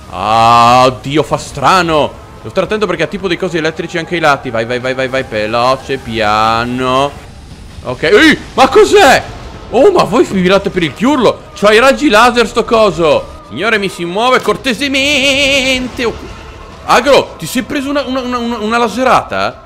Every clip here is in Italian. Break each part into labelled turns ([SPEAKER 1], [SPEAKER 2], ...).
[SPEAKER 1] Ah, oddio, fa strano. Devo stare attento perché ha tipo dei cosi elettrici anche ai lati. Vai, vai, vai, vai, vai, veloce, piano. Ok, ehi, ma cos'è? Oh, ma voi filate per il chiurlo. C'ha i raggi laser sto coso. Signore, mi si muove cortesemente. Oh. Agro, ti sei preso una laserata?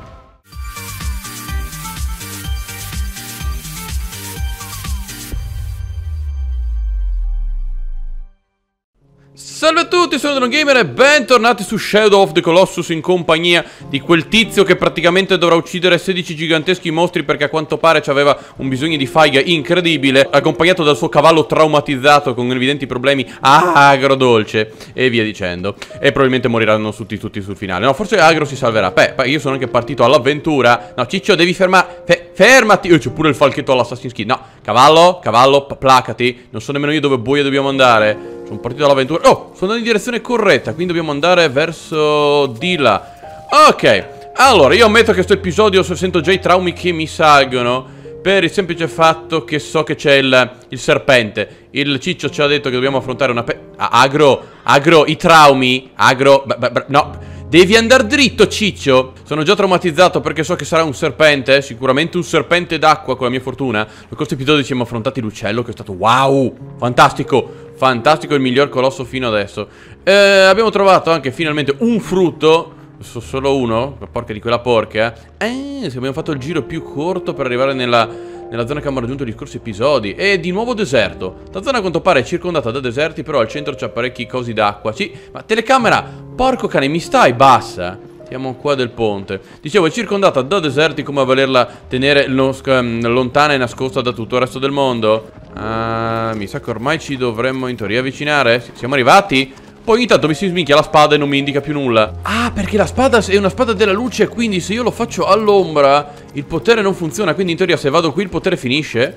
[SPEAKER 1] Salve a tutti, sono DroneGamer e bentornati su Shadow of the Colossus in compagnia di quel tizio che praticamente dovrà uccidere 16 giganteschi mostri perché a quanto pare aveva un bisogno di faiga incredibile, accompagnato dal suo cavallo traumatizzato con evidenti problemi agrodolce e via dicendo. E probabilmente moriranno tutti sul finale. No, forse Agro si salverà. Beh, io sono anche partito all'avventura. No, Ciccio, devi fermare. Fermati. C'è pure il falchetto all'Assassin's Creed. No, cavallo, placati. Non so nemmeno io dove boia dobbiamo andare. Sono partito dall'avventura. Oh, sono in direzione corretta, quindi dobbiamo andare verso di là. Ok, allora, io ammetto che questo episodio sento già i traumi che mi salgono, per il semplice fatto che so che c'è il serpente. Il Ciccio ci ha detto che dobbiamo affrontare una Agro, i traumi. Agro, no, devi andare dritto, Ciccio. Sono già traumatizzato perché so che sarà un serpente, sicuramente un serpente d'acqua con la mia fortuna. In questo episodio ci abbiamo affrontati l'uccello, che è stato wow, fantastico. Fantastico, il miglior colosso fino adesso. Abbiamo trovato anche finalmente un frutto. Solo uno, porca di quella porca. Abbiamo fatto il giro più corto per arrivare nella zona che abbiamo raggiunto negli scorsi episodi. E di nuovo deserto. La zona a quanto pare è circondata da deserti, però al centro c'ha parecchi cosi d'acqua. Sì, ma telecamera, porco cane, mi stai bassa? Siamo qua del ponte. Dicevo, è circondata da deserti, come a volerla tenere lontana e nascosta da tutto il resto del mondo. Mi sa che ormai ci dovremmo in teoria avvicinare. Siamo arrivati? Poi ogni tanto mi si sminchia la spada e non mi indica più nulla. Ah, perché la spada è una spada della luce, quindi se io lo faccio all'ombra il potere non funziona. Quindi in teoria se vado qui il potere finisce.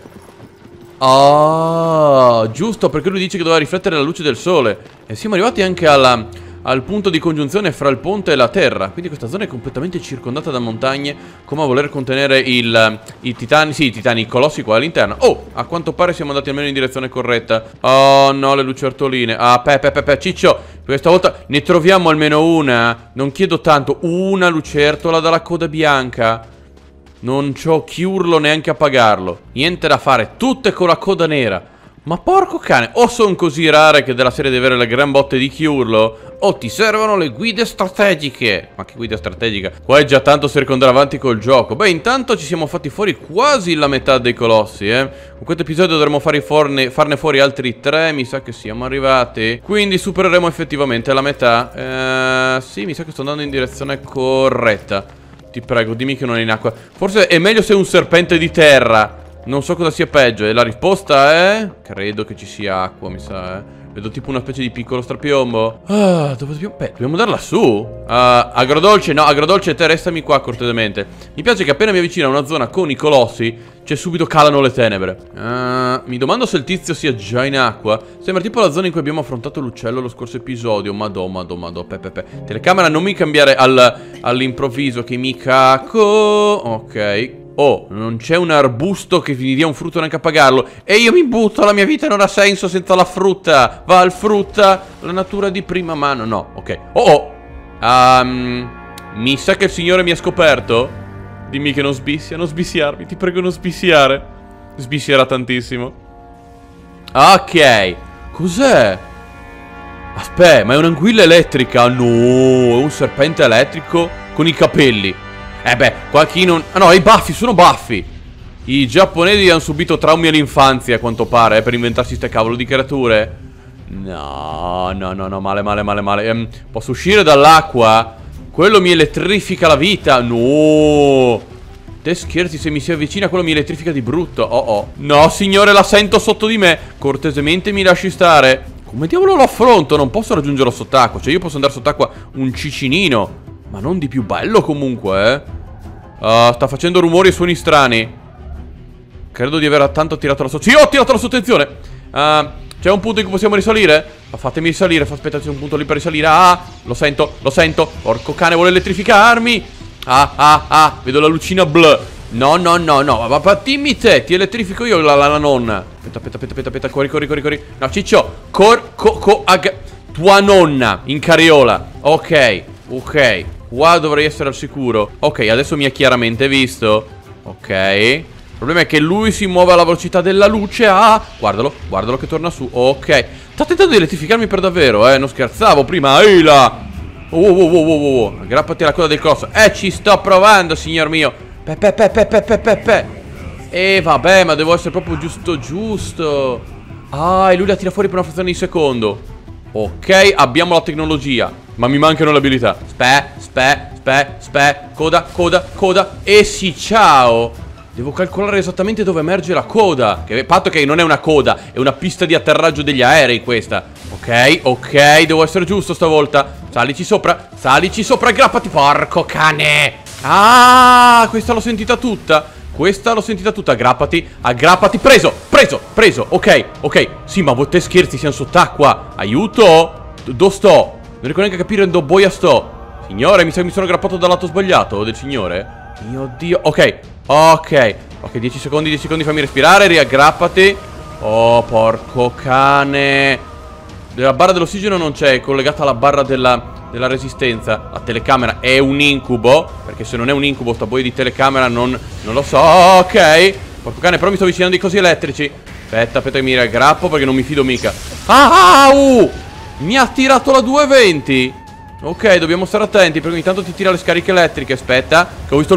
[SPEAKER 1] Ah, giusto, perché lui dice che doveva riflettere la luce del sole. E siamo arrivati anche al punto di congiunzione fra il ponte e la terra. Quindi questa zona è completamente circondata da montagne, come a voler contenere i titani. Sì, i titani, i colossi qua all'interno. Oh, a quanto pare siamo andati almeno in direzione corretta. Oh no, le lucertoline. Ah, Ciccio, questa volta ne troviamo almeno una. Non chiedo tanto, una lucertola dalla coda bianca. Non c'ho chiurlo neanche a pagarlo. Niente da fare, tutte con la coda nera. Ma porco cane, o sono così rare che della serie di avere le gran botte di chiurlo, o ti servono le guide strategiche. Ma che guida strategica? Qua è già tanto se andare avanti col gioco. Beh, intanto ci siamo fatti fuori quasi la metà dei colossi, Con questo episodio dovremo farne fuori altri 3, mi sa che siamo arrivati. Quindi supereremo effettivamente la metà. Sì, mi sa che sto andando in direzione corretta. Ti prego, dimmi che non è in acqua. Forse è meglio se è un serpente di terra. Non so cosa sia peggio. E la risposta è... credo che ci sia acqua, mi sa, Vedo tipo una specie di piccolo strapiombo. Dove dobbiamo... Beh, dobbiamo darla su. Agrodolce, no, agrodolce, te restami qua cortesemente. Mi piace che appena mi avvicino a una zona con i colossi, cioè subito calano le tenebre. Mi domando se il tizio sia già in acqua. Sembra tipo la zona in cui abbiamo affrontato l'uccello lo scorso episodio. Madò. Telecamera, non mi cambiare all'improvviso che mi caco. Ok. Oh, non c'è un arbusto che mi dia un frutto neanche a pagarlo. E io mi butto, la mia vita non ha senso senza la frutta. Va al frutta, la natura di prima mano. No, ok. Mi sa che il signore mi ha scoperto. Dimmi che non sbissia, non sbissiarmi. Ti prego non sbissiare. Sbissierà tantissimo. Ok. Cos'è? Aspetta, ma è un'anguilla elettrica. No, è un serpente elettrico con i capelli. Qua chi non... Ah no, i baffi, sono baffi. I giapponesi hanno subito traumi all'infanzia, a quanto pare, per inventarsi ste cavolo di creature. No, male. Posso uscire dall'acqua? Quello mi elettrifica la vita. No. Te scherzi, se mi si avvicina quello mi elettrifica di brutto. No, signore, la sento sotto di me. Cortesemente mi lasci stare. Come diavolo lo affronto? Non posso raggiungerlo sott'acqua. Cioè io posso andare sott'acqua un cicinino, ma non di più bello comunque, sta facendo rumori e suoni strani. Credo di aver tanto tirato la sotto. Sì, ho tirato la sottenzione. C'è un punto in cui possiamo risalire? Fatemi risalire. Aspetta, c'è un punto lì per risalire. Lo sento. Porco cane, vuole elettrificarmi. Vedo la lucina blu. No. Ma dimmi te, ti elettrifico io la nonna. Aspetta. Corri. No, Ciccio. tua nonna in carriola. Ok, ok. Qua dovrei essere al sicuro. Ok, adesso mi ha chiaramente visto. Ok. Il problema è che lui si muove alla velocità della luce. Ah, guardalo, guardalo che torna su. Ok. Sta tentando di elettrificarmi per davvero, non scherzavo prima. Ehi là. Aggrappati alla coda del colosso. Ci sto provando, signor mio. Vabbè, ma devo essere proprio giusto. Ah, e lui la tira fuori per una frazione di secondo. Ok, abbiamo la tecnologia, ma mi mancano le abilità. Coda. E sì, ciao. Devo calcolare esattamente dove emerge la coda. Che patto che non è una coda, è una pista di atterraggio degli aerei questa. Ok, devo essere giusto stavolta. Salici sopra, aggrappati. Porco cane. Ah, questa l'ho sentita tutta. Aggrappati, preso. Ok, sì, ma voi te scherzi, siamo sott'acqua. Aiuto. Dove sto? Non riesco neanche a capire dove boia sto. Signore, mi sa che mi sono aggrappato dal lato sbagliato del signore. Mio Dio. Ok, 10 secondi, fammi respirare, riaggrappati. Oh, porco cane. La barra dell'ossigeno non c'è, è collegata alla barra della resistenza. La telecamera è un incubo, perché se non è un incubo sta boia di telecamera non lo so. Ok, porco cane, però mi sto avvicinando di cosi elettrici. Aspetta che mi riaggrappo perché non mi fido mica. Mi ha tirato la 220. Ok, dobbiamo stare attenti perché ogni tanto ti tira le scariche elettriche. Aspetta, che ho visto il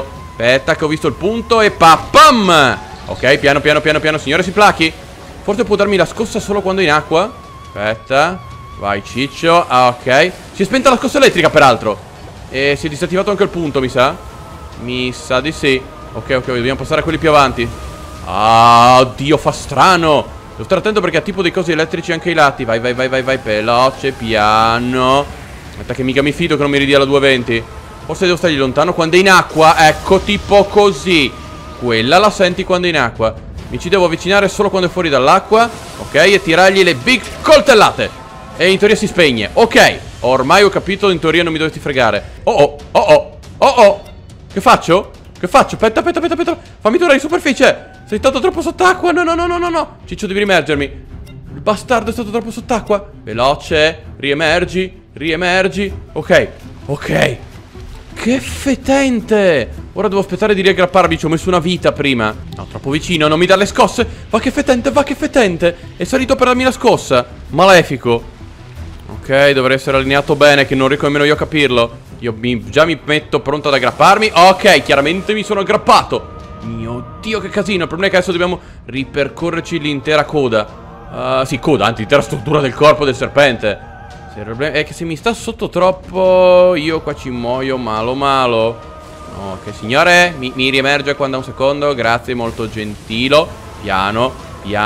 [SPEAKER 1] punto. E papam. Ok, piano, signore, si plachi. Forse può darmi la scossa solo quando è in acqua. Aspetta. Vai, ciccio. Ok. Si è spenta la scossa elettrica, peraltro. E si è disattivato anche il punto, mi sa. Mi sa di sì. Ok, dobbiamo passare a quelli più avanti. Oddio, fa strano. Devo stare attento perché ha tipo dei cosi elettrici anche ai lati. Vai, veloce, piano. Aspetta che mica mi fido che non mi ridia la 220. Forse devo stargli lontano quando è in acqua. Ecco, tipo così. Quella la senti quando è in acqua. Mi ci devo avvicinare solo quando è fuori dall'acqua. Ok, e tirargli le big coltellate. E in teoria si spegne. Ok, ormai ho capito, in teoria non mi dovresti fregare. Oh. Che faccio? Aspetta. Fammi tornare in superficie. Sei stato troppo sott'acqua. No. Ciccio, devi riemergermi. Il bastardo è stato troppo sott'acqua. Veloce, riemergi. Ok. Che fetente. Ora devo aspettare di riaggrapparmi. Ci ho messo una vita prima. No, troppo vicino, non mi dà le scosse. Va che fetente. È salito per darmi la scossa. Malefico. Ok, dovrei essere allineato bene, che non riesco nemmeno io a capirlo. Già mi metto pronto ad aggrapparmi. Ok, chiaramente mi sono aggrappato. Mio Dio, che casino. Il problema è che adesso dobbiamo ripercorrerci l'intera coda. Sì, coda, anzi, l'intera struttura del corpo del serpente. Il problema è che se mi sta sotto troppo, io qua ci muoio malo. Ok, signore, mi riemerge qua da un secondo. Grazie, molto gentilo. Piano.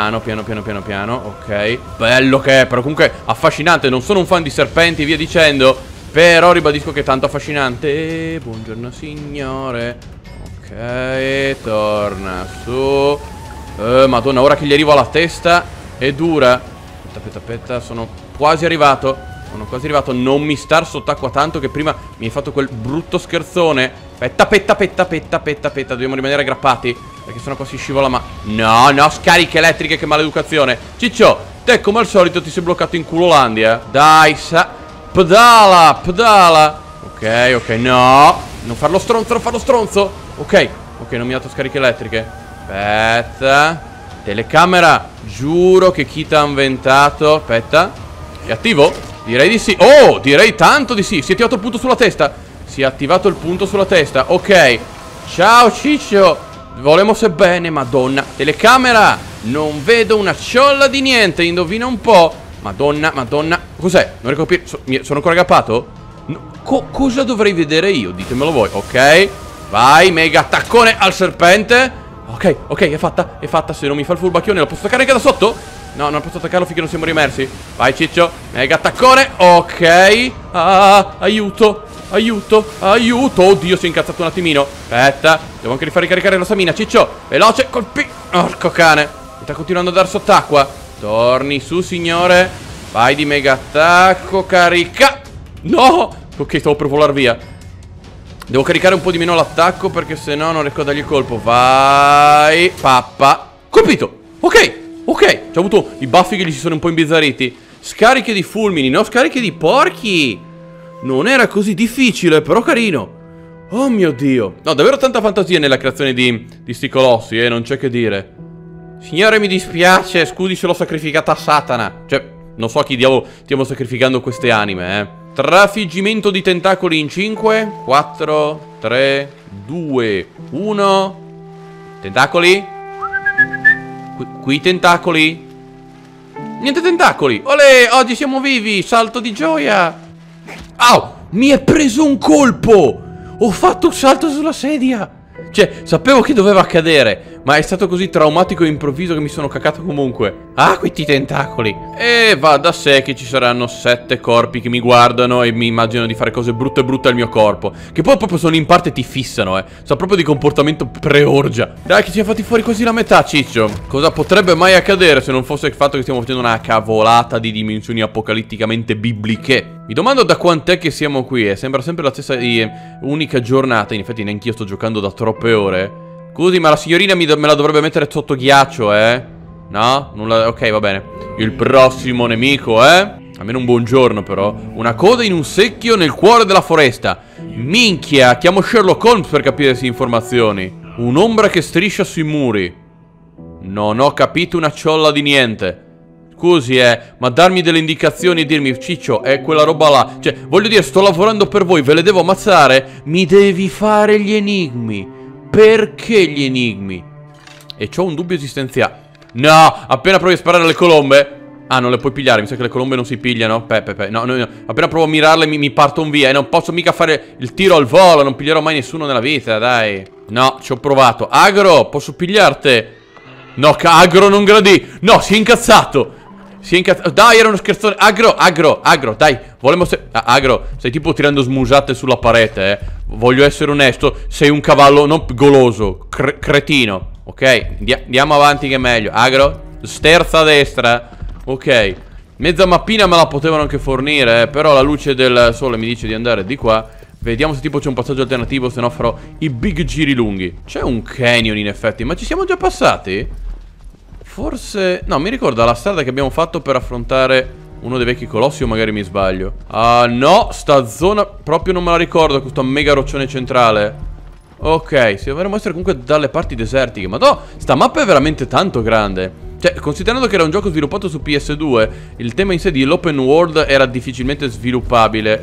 [SPEAKER 1] Ok, bello che è, però comunque affascinante. Non sono un fan di serpenti e via dicendo, però ribadisco che è tanto affascinante. Buongiorno signore. Ok, torna su. Madonna, ora che gli arrivo alla testa è dura. Aspetta, sono quasi arrivato. Non mi star sott'acqua tanto, che prima mi hai fatto quel brutto scherzone. Aspetta. Dobbiamo rimanere aggrappati, perché sennò qua si scivola. Ma no, scariche elettriche, che maleducazione. Ciccio, te come al solito ti sei bloccato in culolandia. Dai, pedala. Ok, no. Non farlo stronzo. Ok, non mi ha dato scariche elettriche. Aspetta. Telecamera, giuro che chi t'ha inventato. Aspetta. È attivo? Direi di sì. Oh, direi tanto di sì. Si è attivato il punto sulla testa. Ok. Ciao Ciccio. Volemo bene, madonna. Telecamera. Non vedo una ciolla di niente. Indovina un po'. Madonna. Cos'è? Non riesco a capire. Sono ancora aggrappato? No. Cosa dovrei vedere io? Ditemelo voi. Ok. Vai, mega attaccone al serpente. Ok, è fatta. Se non mi fa il furbacchione, lo posso attaccare anche da sotto? No, non posso attaccarlo finché non siamo rimersi. Vai, Ciccio. Mega attaccone. Ok. Aiuto. Oddio, si è incazzato un attimino. Aspetta, devo anche rifar ricaricare la stamina. Ciccio, veloce, colpi. Porco cane. Mi sta continuando a dar sott'acqua. Torni su, signore. Vai di mega attacco. Carica. No. Ok, stavo per volare via. Devo caricare un po' di meno l'attacco, perché sennò non riesco a dargli il colpo. Vai. Pappa. Colpito. Ok, ci ho avuto i baffi che gli si sono un po' imbizzarriti. Scariche di fulmini, no? Scariche di porchi. Non era così difficile, però carino. Oh mio Dio. No, davvero tanta fantasia nella creazione di sti colossi, non c'è che dire. Signore, mi dispiace, scusi se l'ho sacrificata a Satana. Cioè, non so a chi diavolo stiamo sacrificando queste anime, Trafiggimento di tentacoli in 5, 4, 3, 2, 1. Tentacoli? Qui tentacoli? Niente tentacoli. Olè, oggi siamo vivi, salto di gioia. Au, mi è preso un colpo. Ho fatto un salto sulla sedia. Cioè, sapevo che doveva accadere, ma è stato così traumatico e improvviso che mi sono cacato comunque. Ah, questi tentacoli. E va da sé che ci saranno 7 corpi che mi guardano e mi immaginano di fare cose brutte al mio corpo. Che poi proprio sono in parte ti fissano, So proprio di comportamento pre-orgia. Dai che ci ha fatti fuori quasi la metà, ciccio. Cosa potrebbe mai accadere se non fosse il fatto che stiamo facendo una cavolata di dimensioni apocalitticamente bibliche? Mi domando da quant'è che siamo qui, Sembra sempre la stessa unica giornata. In effetti neanch'io sto giocando da troppe ore. Scusi, ma la signorina me la dovrebbe mettere sotto ghiaccio, No? Nulla... Ok, va bene. Il prossimo nemico, Almeno un buongiorno, però. Una coda in un secchio nel cuore della foresta. Minchia, chiamo Sherlock Holmes per capire queste informazioni. Un'ombra che striscia sui muri. Non ho capito una ciolla di niente. Scusi, ma darmi delle indicazioni e dirmi, Ciccio, è quella roba là. Cioè, voglio dire, sto lavorando per voi, ve le devo ammazzare? Mi devi fare gli enigmi. Perché gli enigmi? E c'ho un dubbio esistenziale. No, appena provi a sparare alle colombe. Ah, non le puoi pigliare, mi sa che le colombe non si pigliano. No. Appena provo a mirarle mi partono via. E non posso mica fare il tiro al volo. Non piglierò mai nessuno nella vita, dai. No, ci ho provato. Agro, posso pigliarti? No, Agro non gradì. No, si è incazzato. Dai, era uno scherzone. Agro, dai. Agro, stai tipo tirando smusate sulla parete, Voglio essere onesto. Sei un cavallo non goloso, cretino. Ok, andiamo avanti che è meglio. Agro, sterza a destra. Ok, mezza mappina me la potevano anche fornire, però la luce del sole mi dice di andare di qua. Vediamo se tipo c'è un passaggio alternativo, se no farò i big giri lunghi. C'è un canyon in effetti, ma ci siamo già passati? Forse... No, mi ricorda la strada che abbiamo fatto per affrontare uno dei vecchi colossi, o magari mi sbaglio. Ah, no, sta zona proprio non me la ricordo, questo mega roccione centrale. Ok, sì, dovremmo essere comunque dalle parti desertiche. Ma no, sta mappa è veramente tanto grande. Cioè, considerando che era un gioco sviluppato su PS2, il tema in sé di l'open world era difficilmente sviluppabile.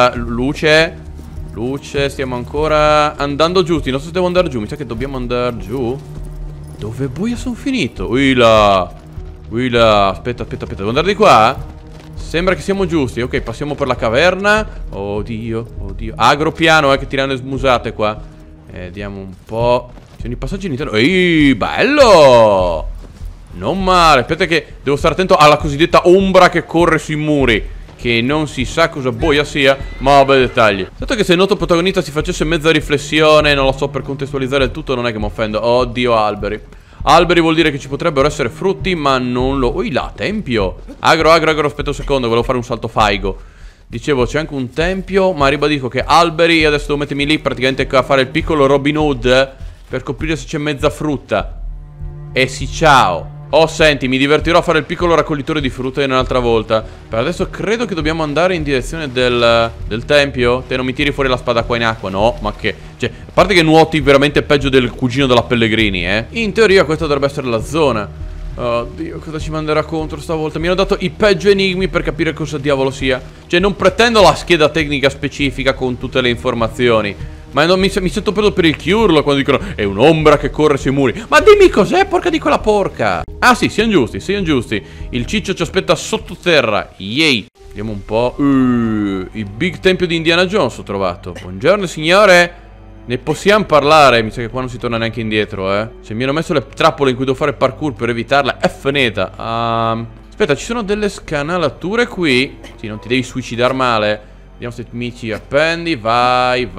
[SPEAKER 1] Luce, stiamo ancora andando giù. Non so se devo andare giù, mi sa che dobbiamo andare giù. Dove boia sono finito? Uila, aspetta, devo andare di qua? Sembra che siamo giusti. Ok, passiamo per la caverna. Oddio. Agro piano, che tirano le smusate qua. Vediamo un po'. Ci sono i passaggi all'interno. Ehi, bello! Non male. Aspetta che devo stare attento alla cosiddetta ombra che corre sui muri, che non si sa cosa boia sia, ma vabbè, dettagli. Dato che se il noto protagonista si facesse mezza riflessione, non lo so, per contestualizzare il tutto, non è che mi offendo. Oddio, alberi. Alberi vuol dire che ci potrebbero essere frutti, ma non lo... Ui là, tempio. Agro, aspetta un secondo, volevo fare un salto faigo. Dicevo, c'è anche un tempio, ma ribadisco che alberi, adesso devo mettermi lì praticamente a fare il piccolo Robin Hood per scoprire se c'è mezza frutta. E sì, ciao. Oh, senti, mi divertirò a fare il piccolo raccoglitore di frutta un'altra volta. Per adesso credo che dobbiamo andare in direzione del tempio. Te non mi tiri fuori la spada qua in acqua, no? Ma che... Cioè, a parte che nuoti veramente peggio del cugino della Pellegrini, In teoria questa dovrebbe essere la zona. Oddio, cosa ci manderà contro stavolta? Mi hanno dato i peggio enigmi per capire cosa diavolo sia. Cioè, non pretendo la scheda tecnica specifica con tutte le informazioni, ma mi sento preso per il chiurlo quando dicono è un'ombra che corre sui muri. Ma dimmi cos'è, porca di quella porca. Ah sì, siamo giusti. Il ciccio ci aspetta sottoterra. Yay. Vediamo un po'. Il big tempio di Indiana Jones ho trovato. Buongiorno signore. Ne possiamo parlare? Mi sa che qua non si torna neanche indietro, Se mi hanno messo le trappole in cui devo fare parkour per evitarla, è finita. Aspetta, ci sono delle scanalature qui. Sì, non ti devi suicidare male. Vediamo se mi ci appendi. Vai.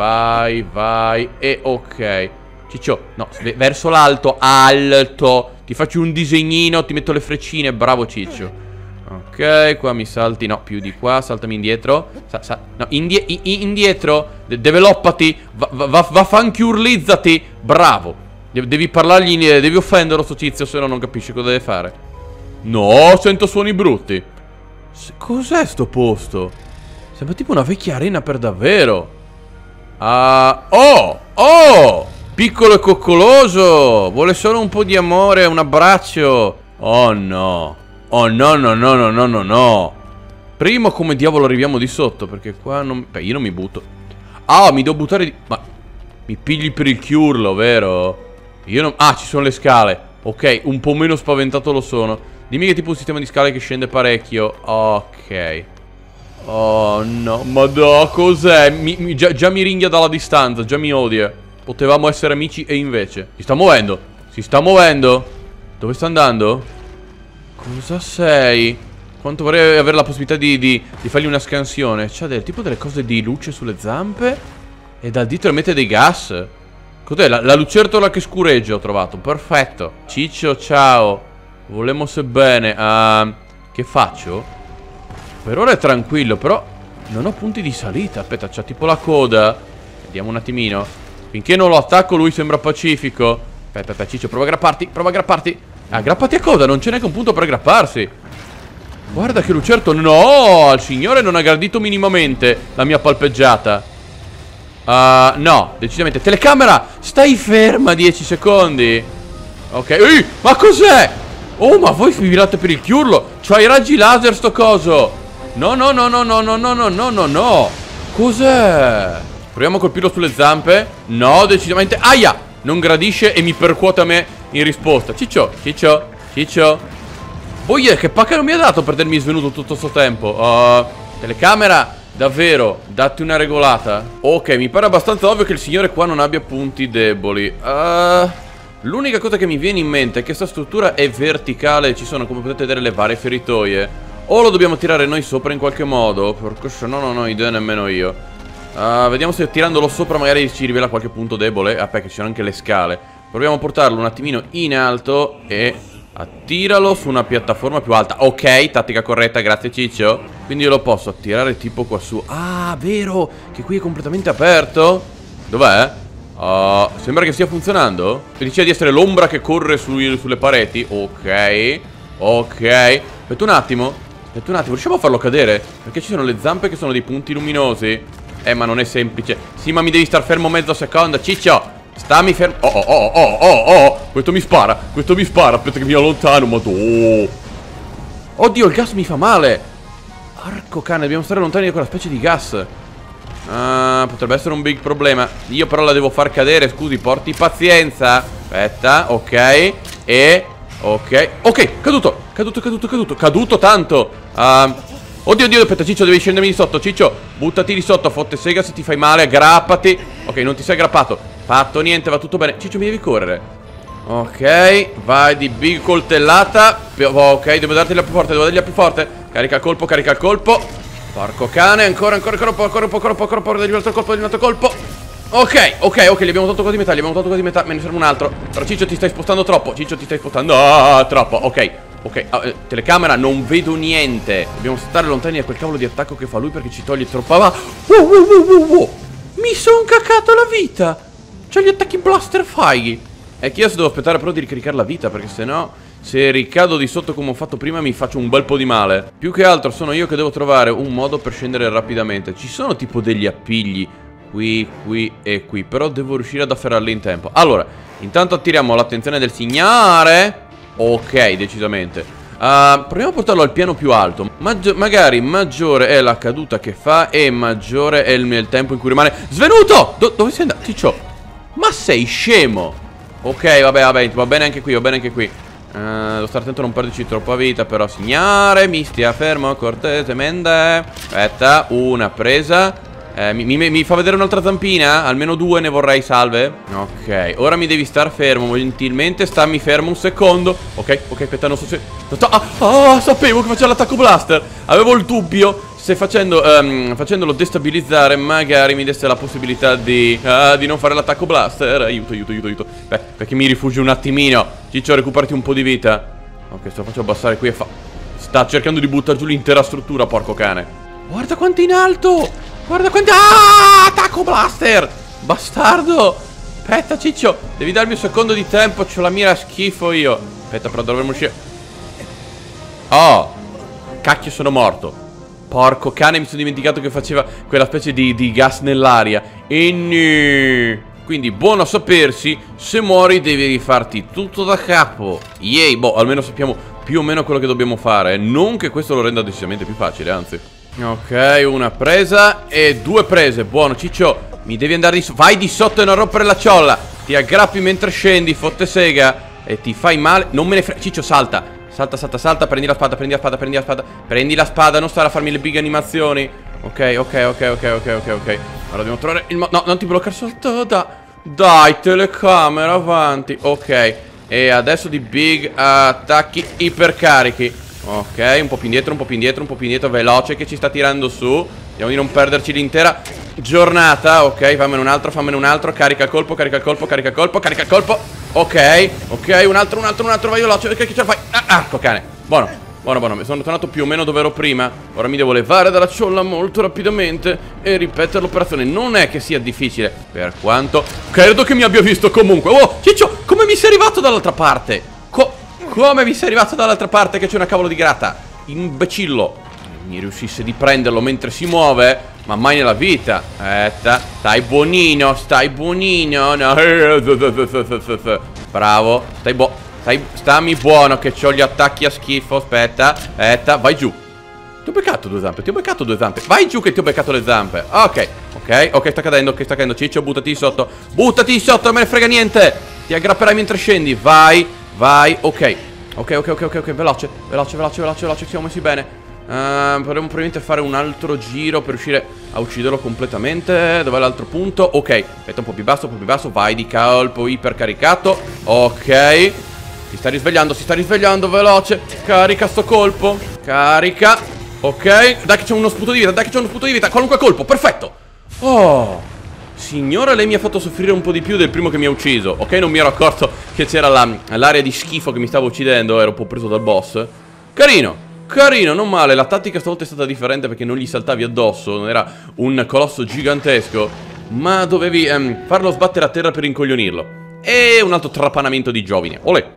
[SPEAKER 1] E ok. Ciccio, no, verso l'alto. Alto. Ti faccio un disegnino, ti metto le freccine. Bravo Ciccio. Ok, qua mi salti. No, più di qua, saltami indietro. No, indietro. Developpati. Vaffanchiurlizzati. Bravo. Devi parlargli, devi offenderlo sto tizio, se no non capisci cosa deve fare. No, sento suoni brutti. Cos'è sto posto? Sembra tipo una vecchia arena per davvero. Oh! Oh! Piccolo e coccoloso! Vuole solo un po' di amore, un abbraccio. Oh no. Oh no no no no no no no. Primo come diavolo arriviamo di sotto, perché qua non... Beh, io non mi butto. Ah, mi devo buttare di... Ma... Mi pigli per il chiurlo, vero? Io non... Ah, ci sono le scale. Ok, un po' meno spaventato lo sono. Dimmi che è tipo un sistema di scale che scende parecchio. Ok. Oh no, madò, cos'è? Già mi ringhia dalla distanza, già mi odia. Potevamo essere amici e invece. Si sta muovendo. Si sta muovendo. Dove sta andando? Cosa sei? Quanto vorrei avere la possibilità di fargli una scansione. C'ha tipo delle cose di luce sulle zampe. E dal dito emette dei gas. Cos'è? La lucertola che scureggia ho trovato. Perfetto. Ciccio, ciao. Volemo sebbene. Che faccio? Per ora è tranquillo, però non ho punti di salita. Aspetta, c'ha tipo la coda. Vediamo un attimino. Finché non lo attacco lui sembra pacifico. Aspetta, Ciccio, prova a aggrapparti. Prova a aggrapparti. Aggrappati a coda, non c'è neanche un punto per aggrapparsi. Guarda che lucerto. No, il signore non ha gradito minimamente la mia palpeggiata. No, decisamente. Telecamera, stai ferma 10 secondi. Ok. Ehi, ma cos'è? Oh, ma voi filate per il chiurlo. C'ha i raggi laser sto coso. No, no, no, no, no, no, no, no, no, no, no. Cos'è? Proviamo a colpirlo sulle zampe. No, decisamente. Aia, non gradisce e mi percuote a me in risposta. Ciccio, Ciccio, Ciccio. Boia, che pacca non mi ha dato per avermi svenuto tutto sto tempo. Telecamera, davvero, datti una regolata. Ok, mi pare abbastanza ovvio che il signore qua non abbia punti deboli. L'unica cosa che mi viene in mente è che questa struttura è verticale. Ci sono, come potete vedere, le varie feritoie. O lo dobbiamo tirare noi sopra in qualche modo, perché se no non ho idea nemmeno io. Vediamo se tirandolo sopra magari ci rivela qualche punto debole. Perché ci sono anche le scale. Proviamo a portarlo un attimino in alto e attiralo su una piattaforma più alta. Ok, tattica corretta, grazie Ciccio. Quindi io lo posso attirare tipo qua su. Ah, vero, che qui è completamente aperto. Dov'è? Sembra che stia funzionando. Dice di essere l'ombra che corre sulle pareti. Ok. Ok. Aspetta un attimo. Aspetta un attimo, riusciamo a farlo cadere? Perché ci sono le zampe che sono dei punti luminosi. Ma non è semplice. Sì, ma mi devi star fermo mezzo secondo. Ciccio, stammi fermo. Questo mi spara. Questo mi spara. Aspetta che mi allontano. Madò. Oddio, il gas mi fa male. Porco cane, dobbiamo stare lontani da quella specie di gas. Potrebbe essere un big problema. Io però la devo far cadere. Scusi, porti pazienza. Aspetta, ok. Ok, ok, caduto. Caduto tanto. Oddio, aspetta, Ciccio, devi scendermi di sotto. Ciccio, buttati di sotto, fotte sega se ti fai male, aggrappati. Ok, non ti sei aggrappato. Fatto niente, va tutto bene. Ciccio, mi devi correre. Ok, vai di big coltellata. Ok, devo darti la più forte, Carica il colpo. Porco cane, ancora un po', devi un altro colpo. Ok, gli abbiamo tolto quasi metà, me ne serve un altro. Però Ciccio ti stai spostando troppo, troppo, ok. Telecamera, non vedo niente. Dobbiamo stare lontani da quel cavolo di attacco che fa lui perché ci toglie troppa. Mi son cacato la vita. C'ho gli attacchi blaster faghi. È che io devo aspettare però di ricaricare la vita, perché sennò se ricado di sotto come ho fatto prima mi faccio un bel po' di male. Più che altro sono io che devo trovare un modo per scendere rapidamente. Ci sono tipo degli appigli qui e qui, però devo riuscire ad afferrarli in tempo. Allora, intanto attiriamo l'attenzione del signore. Ok, decisamente. Proviamo a portarlo al piano più alto. Magari maggiore è la caduta che fa e maggiore è il tempo in cui rimane svenuto. Dove sei andato? Ciccio, ma sei scemo? Ok, vabbè, va bene anche qui, devo stare attento a non perderci troppa vita. Però signore, mi stia fermo cortesemente. Aspetta, una presa. Mi fa vedere un'altra zampina? Almeno due ne vorrei, salve. Ok, ora mi devi star fermo. Gentilmente stammi fermo un secondo. Ok, aspetta, non so se... sapevo che faceva l'attacco blaster. Avevo il dubbio se facendolo destabilizzare magari mi desse la possibilità di non fare l'attacco blaster. Aiuto. Beh, perché mi rifugio un attimino. Ciccio, recuperati un po' di vita. Ok, sto faccio abbassare qui e sta cercando di buttare giù l'intera struttura, porco cane. Guarda quanto in alto. Guarda quanto... attacco blaster. Bastardo. Aspetta, Ciccio, devi darmi un secondo di tempo. C'ho la mira a schifo io. Aspetta, però dovremmo uscire. cacchio sono morto. Porco cane, mi sono dimenticato che faceva quella specie di gas nell'aria. E quindi buono a sapersi, se muori devi rifarti tutto da capo. Yay, boh, almeno sappiamo più o meno quello che dobbiamo fare. Non che questo lo renda decisamente più facile, anzi. Ok, una presa e 2 prese. Buono, Ciccio, mi devi andare di sotto. Vai di sotto e non rompere la ciolla. Ti aggrappi mentre scendi, fotte sega. E ti fai male. Non me ne frega. Ciccio, salta. Salta. Prendi la spada, prendi la spada, non stare a farmi le big animazioni. Ok. Ora dobbiamo trovare il no, non ti bloccare sotto. Dai, telecamera, avanti. Ok. E adesso di big attacchi ipercarichi. Ok, un po' più indietro, veloce che ci sta tirando su. Vediamo di non perderci l'intera giornata. Ok, fammene un altro. Carica il colpo. Ok, un altro, vai veloce. Che ce la fai? Arco cane. Buono. Mi sono tornato più o meno dove ero prima. Ora mi devo levare dalla ciolla molto rapidamente e ripetere l'operazione. Non è che sia difficile, per quanto credo che mi abbia visto comunque. Oh, Ciccio, come mi sei arrivato dall'altra parte? Come mi sei arrivato dall'altra parte che c'è una cavolo di grata? Imbecillo. Mi riuscisse di prenderlo mentre si muove, ma mai nella vita. Stai buonino. No. Bravo. Stammi buono che c'ho gli attacchi a schifo. Aspetta. Vai giù. Ti ho beccato 2 zampe. Vai giù che ti ho beccato le zampe. Ok, sta cadendo. Ciccio, buttati sotto, non me ne frega niente. Ti aggrapperai mentre scendi. Vai. Ok, veloce. Ci siamo messi bene. Potremmo probabilmente fare un altro giro per riuscire a ucciderlo completamente. Dov'è l'altro punto? Ok, aspetta, un po' più basso. Vai di colpo ipercaricato. Ok. Si sta risvegliando, veloce. Carica sto colpo. Carica. Ok, dai che c'è uno sputo di vita. Qualunque colpo, perfetto. Oh, signora, lei mi ha fatto soffrire un po' di più del primo che mi ha ucciso. Ok, non mi ero accorto che c'era l'area di schifo che mi stava uccidendo. Ero un po' preso dal boss. Carino, non male. La tattica stavolta è stata differente perché non gli saltavi addosso. Non era un colosso gigantesco, ma dovevi farlo sbattere a terra per incoglionirlo. E un altro trapanamento di giovine. Olè.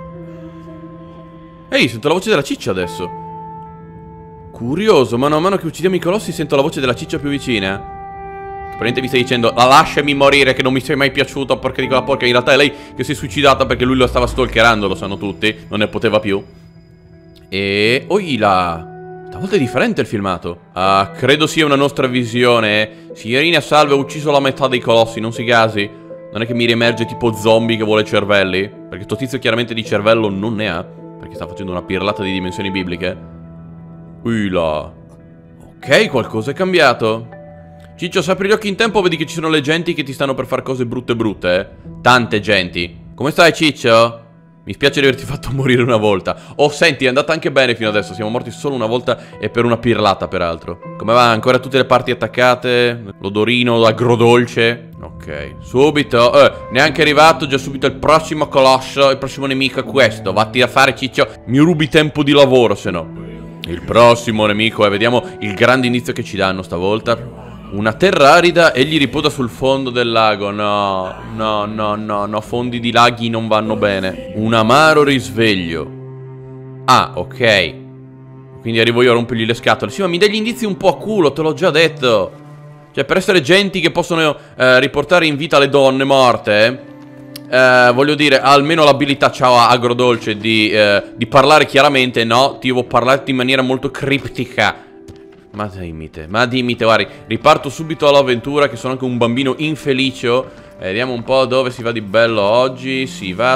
[SPEAKER 1] Ehi, sento la voce della ciccia adesso. Curioso, mano a mano che uccidiamo i colossi sento la voce della ciccia più vicina. Probabilmente mi stai dicendo: lasciami morire che non mi sei mai piaciuto, perché dico la porca. In realtà è lei che si è suicidata perché lui lo stava stalkerando, lo sanno tutti. Non ne poteva più. E... oila, stavolta è differente il filmato. Credo sia una nostra visione. Signorina, salve, ho ucciso la metà dei colossi, non si gasi. Non è che mi riemerge tipo zombie che vuole cervelli, perché sto tizio chiaramente di cervello non ne ha, perché sta facendo una pirlata di dimensioni bibliche. Uila. Ok, qualcosa è cambiato. Ciccio, se apri gli occhi in tempo vedi che ci sono le genti che ti stanno per fare cose brutte. Tante genti. Come stai, Ciccio? Mi spiace di averti fatto morire una volta. Oh, senti, è andata anche bene fino adesso. Siamo morti solo una volta e per una pirlata, peraltro. Come va? Ancora tutte le parti attaccate? L'odorino, l'agrodolce? Ok, subito. Neanche arrivato, già subito il prossimo colosso. Il prossimo nemico è questo. Vatti a fare, Ciccio. Mi rubi tempo di lavoro, se no. Il prossimo nemico è... vediamo il grande indizio che ci danno stavolta. Una terra arida, egli riposa sul fondo del lago. No, fondi di laghi non vanno bene. Un amaro risveglio. Ah, ok. Quindi arrivo io a rompergli le scatole. Sì, ma mi dai gli indizi un po' a culo, te l'ho già detto. Cioè, per essere genti che possono riportare in vita le donne morte, voglio dire, almeno l'abilità, ciao agrodolce, di parlare chiaramente. No, ti devo parlarti in maniera molto criptica. Ma dimmi te, guardi, riparto subito all'avventura che sono anche un bambino infelice. Vediamo un po' dove si va di bello oggi. Si va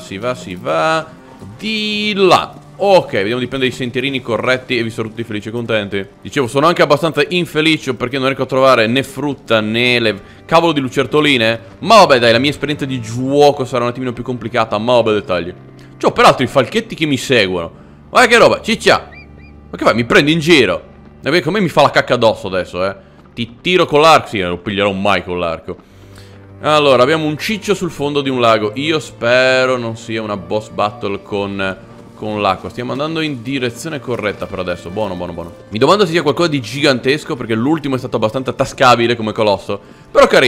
[SPEAKER 1] di là. Ok, vediamo di prendere i sentierini corretti e vi sono tutti felici e contenti. Dicevo, sono anche abbastanza infelice perché non riesco a trovare né frutta né le cavolo di lucertoline. Ma vabbè dai, la mia esperienza di gioco sarà un attimino più complicata. Ma vabbè, dettagli. C'ho peraltro i falchetti che mi seguono. Guarda che roba, ciccia. Ma che fai, mi prendi in giro? E vedi come mi fa la cacca addosso adesso, Ti tiro con l'arco. Sì, non lo piglierò mai con l'arco. Allora, abbiamo un ciccio sul fondo di un lago. Io spero non sia una boss battle con l'acqua. Stiamo andando in direzione corretta per adesso. Buono. Mi domando se sia qualcosa di gigantesco, perché l'ultimo è stato abbastanza tascabile come colosso. Però carino.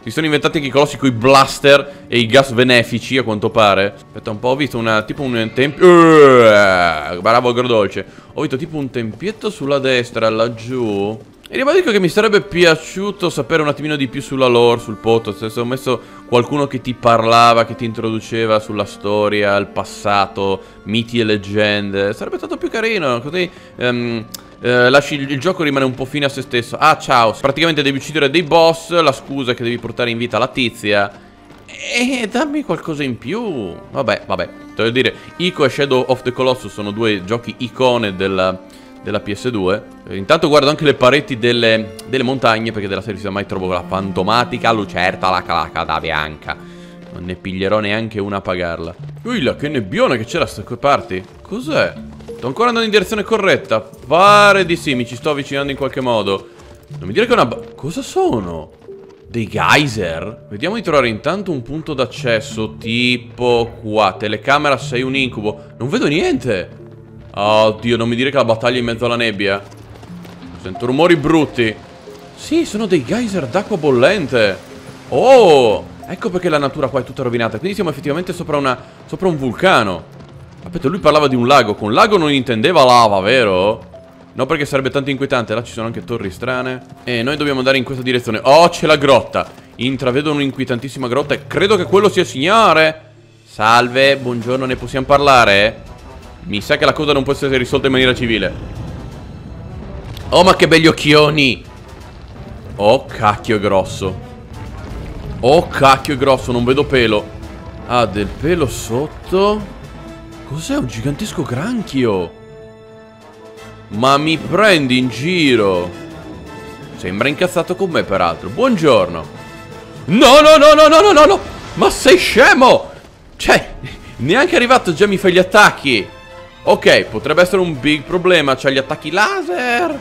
[SPEAKER 1] Si sono inventati anche i colossi coi blaster e i gas benefici, a quanto pare. Aspetta un po', ho visto tipo un tempio. Bravo agrodolce. Ho visto tipo un tempietto sulla destra, laggiù. E ribadisco che mi sarebbe piaciuto sapere un attimino di più sulla lore, sul Potos. Se ho messo qualcuno che ti parlava, che ti introduceva sulla storia, il passato, miti e leggende. Sarebbe stato più carino, così lasci il gioco rimane un po' fine a se stesso. Ah, ciao, praticamente devi uccidere dei boss, la scusa è che devi portare in vita la tizia. E dammi qualcosa in più. Vabbè, devo dire, Ico e Shadow of the Colossus sono due giochi icone della PS2. Intanto guardo anche le pareti delle montagne, perché della serie si sa mai trovo la fantomatica lucertola la calacata bianca. Non ne piglierò neanche una a pagarla. Ui là, che nebbione che c'era da queste parti. Cos'è? Sto ancora andando in direzione corretta? Pare di sì, mi ci sto avvicinando in qualche modo. Non mi dire che è una... Cosa sono? Dei geyser? Vediamo di trovare intanto un punto d'accesso. Tipo qua. Telecamera, sei un incubo. Non vedo niente. Oddio, non mi dire che la battaglia è in mezzo alla nebbia. Sento rumori brutti. Sì, sono dei geyser d'acqua bollente. Oh, ecco perché la natura qua è tutta rovinata. Quindi siamo effettivamente sopra un vulcano. Aspetta, lui parlava di un lago. Con lago non intendeva lava, vero? No, perché sarebbe tanto inquietante. Là ci sono anche torri strane. E noi dobbiamo andare in questa direzione. Oh, c'è la grotta. Intravedo un'inquietantissima grotta e credo che quello sia il signore. Salve, buongiorno, ne possiamo parlare? Mi sa che la cosa non può essere risolta in maniera civile. Oh, ma che belli occhioni. Oh, cacchio è grosso. Oh, cacchio è grosso, non vedo pelo. Ha del pelo sotto. Cos'è? Un gigantesco granchio. Ma mi prendi in giro? Sembra incazzato con me, peraltro. Buongiorno. No. Ma sei scemo? Cioè, neanche arrivato già mi fai gli attacchi. Ok, potrebbe essere un big problema. C'ha gli attacchi laser.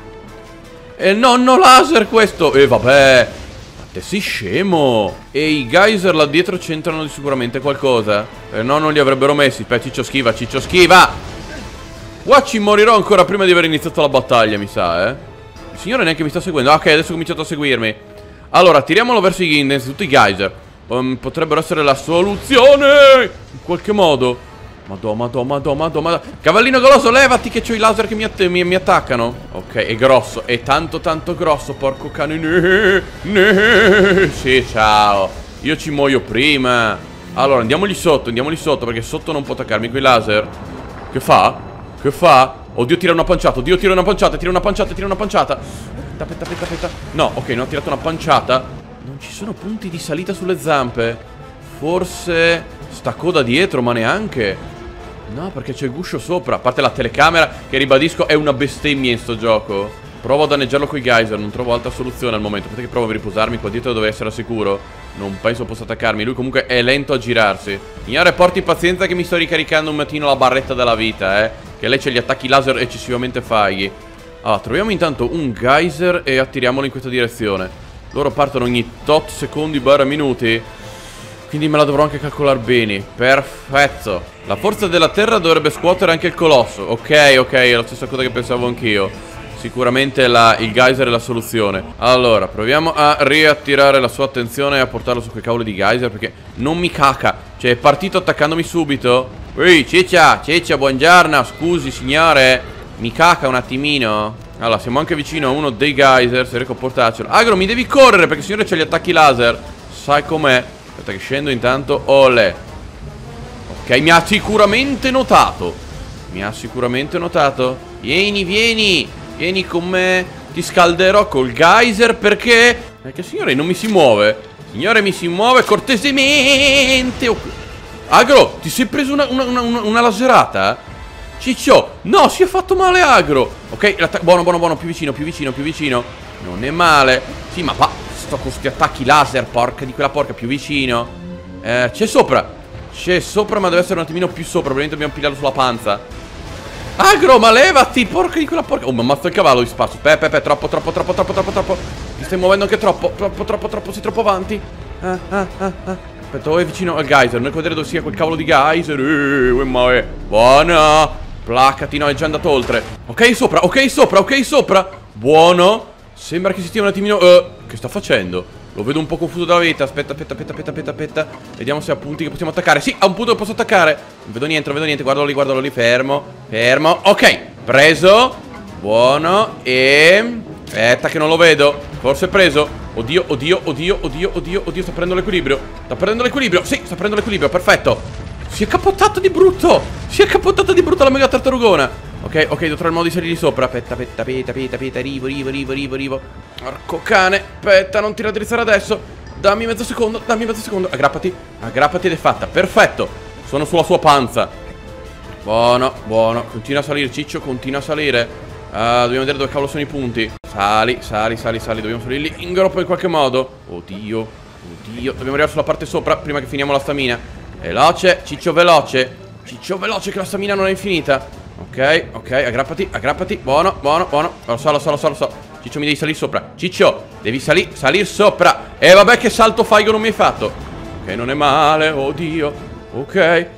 [SPEAKER 1] E nonno laser questo. E vabbè, te sei scemo. E i geyser là dietro c'entrano sicuramente qualcosa. No, non li avrebbero messi. Beh, Ciccio schiva, Ciccio schiva. Qua ci morirò ancora prima di aver iniziato la battaglia, mi sa, Il signore neanche mi sta seguendo. Ok, adesso ha cominciato a seguirmi. Allora, tiriamolo verso innanzitutto i geyser. Potrebbero essere la soluzione in qualche modo. Madò. Cavallino goloso, levati che c'ho i laser che mi attaccano. Ok, è grosso, è tanto grosso, porco cane. Sì, ciao. Io ci muoio prima. Allora, andiamogli sotto, perché sotto non può attaccarmi quei laser. Che fa? Oddio, tira una panciata, tira una panciata. Aspetta. No, ok, non ha tirato una panciata. Non ci sono punti di salita sulle zampe. Forse sta coda dietro, ma neanche. No, perché c'è il guscio sopra. A parte la telecamera, che ribadisco è una bestemmia in sto gioco. Provo a danneggiarlo con i geyser, non trovo altra soluzione al momento. Aspetta che provo a riposarmi qua dietro dove essere sicuro. Non penso possa attaccarmi. Lui comunque è lento a girarsi. Signore, porti pazienza che mi sto ricaricando un mattino la barretta della vita, Che lei c'ha gli attacchi laser eccessivamente faghi. Allora, troviamo intanto un geyser e attiriamolo in questa direzione. Loro partono ogni tot secondi / minuti. Quindi me la dovrò anche calcolare bene. Perfetto. La forza della terra dovrebbe scuotere anche il colosso. Ok, è la stessa cosa che pensavo anch'io. Sicuramente il geyser è la soluzione. Allora, proviamo a riattirare la sua attenzione e a portarlo su quei cavoli di geyser, perché non mi caca. Cioè, è partito attaccandomi subito. Ehi, Ciccia, buongiorno. Scusi, signore, mi caca un attimino. Allora, siamo anche vicino a uno dei geyser. Se riesco a portarcelo. Agro, mi devi correre, perché il signore c'ha gli attacchi laser. Sai com'è. Aspetta che scendo intanto. Olè. Ok, mi ha sicuramente notato. Vieni con me. Ti scalderò col geyser, perché? Perché il signore non mi si muove. Signore, mi si muove cortesemente. Agro, ti sei preso una laserata? Ciccio, no, si è fatto male Agro. Ok, buono, più vicino. Non è male. Sì, ma va, sto con sti attacchi laser, porca di quella porca, più vicino. C'è sopra, ma deve essere un attimino più sopra. Probabilmente dobbiamo pigliarlo sulla panza. Agro, ma levati, porca di quella porca. Oh, ma ammazzo il cavallo di spasso. Troppo. Ti stai muovendo anche troppo. Troppo, sei troppo avanti. Aspetta, è vicino al geyser. Non vedere dove sia quel cavolo di geyser. Buona. Placati, no, è già andato oltre. Ok, sopra. Buono. Sembra che si stia un attimino... che sta facendo? Lo vedo un po' confuso dalla vita. Aspetta. Vediamo se ha punti che possiamo attaccare. Sì, ha un punto che posso attaccare. Non vedo niente. Guardalo lì. Fermo. Ok, preso. Buono. E... aspetta che non lo vedo. Forse è preso. Oddio. Sta prendendo l'equilibrio. Sì, sta prendendo l'equilibrio. Perfetto. Si è capottato di brutto. La mega tartarugona. Ok, devo trovare il modo di salire sopra. Aspetta, arrivo. Porco cane. Aspetta, non ti raddrizzare adesso. Dammi mezzo secondo. Aggrappati ed è fatta. Perfetto. Sono sulla sua panza. Buono. Continua a salire, Ciccio, continua a salire. Dobbiamo vedere dove cavolo sono i punti. Sali. Dobbiamo salirli in gruppo in qualche modo. Oddio. Dobbiamo arrivare sulla parte sopra prima che finiamo la stamina. Veloce, Ciccio, veloce che la stamina non è infinita. Ok, aggrappati. Buono. Lo so. Ciccio, mi devi salire sopra. Ciccio, devi salire sopra. E vabbè, che salto faigo non mi hai fatto. Ok, non è male, oddio. Ok.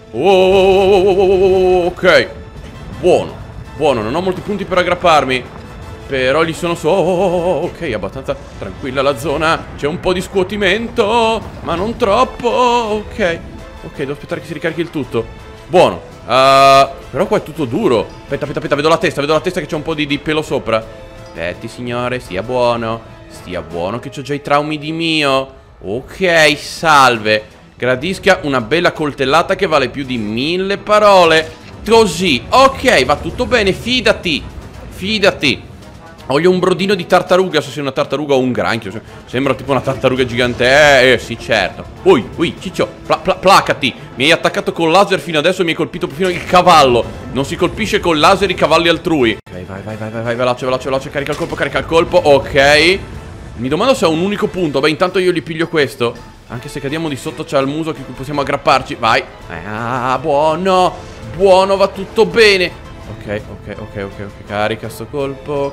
[SPEAKER 1] Ok. Buono, non ho molti punti per aggrapparmi, però gli sono ok, abbastanza tranquilla la zona. C'è un po' di scuotimento, ma non troppo. Ok, devo aspettare che si ricarichi il tutto. Buono. Però qua è tutto duro. Aspetta, vedo la testa che c'è un po' di pelo sopra. Aspetti, signore, stia buono che c'ho già i traumi di mio. Ok, salve. Gradisca una bella coltellata che vale più di 1000 parole. Così, ok, va tutto bene, fidati. Voglio un brodino di tartaruga, se sei una tartaruga o un granchio. Sembra tipo una tartaruga gigante. Sì, certo. Ui, Ciccio, placati. Mi hai attaccato col laser fino adesso e mi hai colpito perfino il cavallo. Non si colpisce col laser i cavalli altrui. Ok, vai, veloce. Carica il colpo, ok. Mi domando se ha un unico punto. Beh, intanto io gli piglio questo. Anche se cadiamo di sotto c'è il muso che possiamo aggrapparci. Vai. Buono, va tutto bene. Ok. Carica sto colpo.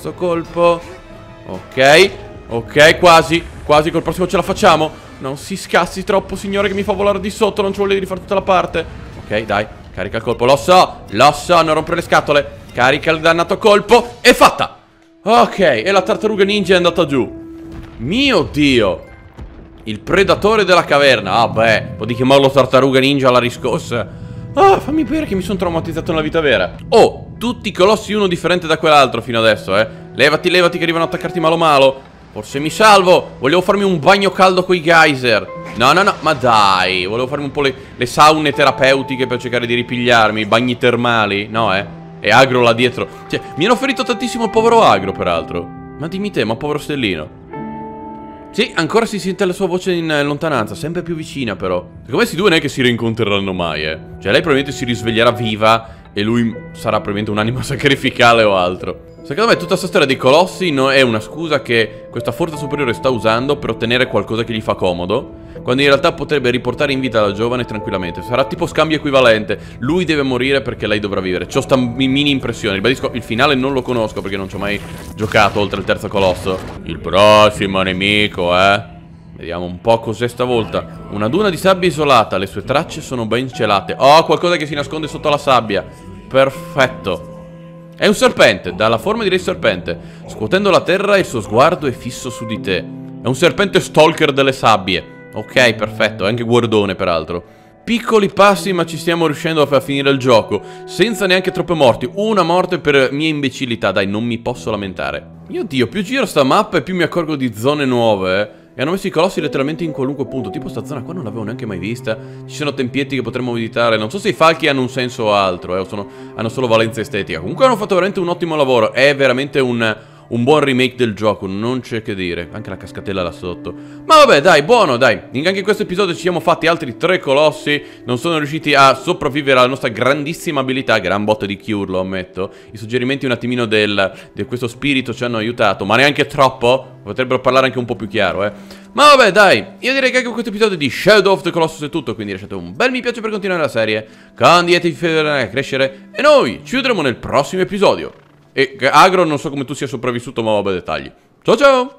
[SPEAKER 1] Ok, quasi col prossimo ce la facciamo. Non si scassi troppo, signore, che mi fa volare di sotto. Non ci vuole rifare tutta la parte. Ok, dai, carica il colpo. Lo so, non rompere le scatole. Carica il dannato colpo. È fatta. Ok, e la tartaruga ninja è andata giù. Mio Dio. Il predatore della caverna. Beh, può di chiamarlo tartaruga ninja alla riscossa. Fammi bere che mi sono traumatizzato nella vita vera. Tutti i colossi uno differente da quell'altro fino adesso, Levati che arrivano ad attaccarti malo. Forse mi salvo. Volevo farmi un bagno caldo coi geyser. No, ma dai. Volevo farmi un po' le saune terapeutiche per cercare di ripigliarmi. I bagni termali. No, E Agro là dietro. Cioè, mi hanno ferito tantissimo il povero Agro, peraltro. Ma dimmi te, ma povero stellino. Sì, ancora si sente la sua voce in lontananza, sempre più vicina però. Secondo me questi due non è che si rincontreranno mai, Cioè lei probabilmente si risveglierà viva e lui sarà probabilmente un'anima sacrificale o altro. Secondo me tutta questa storia dei colossi è una scusa che questa forza superiore sta usando per ottenere qualcosa che gli fa comodo, quando in realtà potrebbe riportare in vita la giovane tranquillamente. Sarà tipo scambio equivalente. Lui deve morire perché lei dovrà vivere. C'ho sta mini impressione. Ribadisco, il finale non lo conosco perché non ci ho mai giocato oltre il terzo colosso. Il prossimo nemico, Vediamo un po' cos'è stavolta. Una duna di sabbia isolata. Le sue tracce sono ben celate. Qualcosa che si nasconde sotto la sabbia. Perfetto. È un serpente, dà la forma di re serpente. Scuotendo la terra il suo sguardo è fisso su di te. È un serpente stalker delle sabbie. Ok, perfetto, è anche guardone peraltro. Piccoli passi ma ci stiamo riuscendo a far finire il gioco. Senza neanche troppe morti. Una morte per mia imbecillità, dai, non mi posso lamentare. Mio Dio, più giro sta mappa e più mi accorgo di zone nuove, E hanno messo i colossi letteralmente in qualunque punto. Tipo sta zona qua non l'avevo neanche mai vista. Ci sono tempietti che potremmo visitare. Non so se i falchi hanno un senso o altro, o hanno solo valenza estetica. Comunque hanno fatto veramente un ottimo lavoro. È veramente un buon remake del gioco, non c'è che dire. Anche la cascatella là sotto. Ma vabbè, dai, buono, dai. Anche in questo episodio ci siamo fatti altri 3 colossi. Non sono riusciti a sopravvivere alla nostra grandissima abilità. Gran botte di cure, lo ammetto. I suggerimenti un attimino di questo spirito ci hanno aiutato, ma neanche troppo. Potrebbero parlare anche un po' più chiaro, Ma vabbè, dai. Io direi che anche questo episodio di Shadow of the Colossus è tutto. Quindi lasciate un bel mi piace per continuare la serie. Candidatevi a crescere. E noi ci vedremo nel prossimo episodio. E Agro non so come tu sia sopravvissuto, ma vabbè, dettagli. Ciao ciao!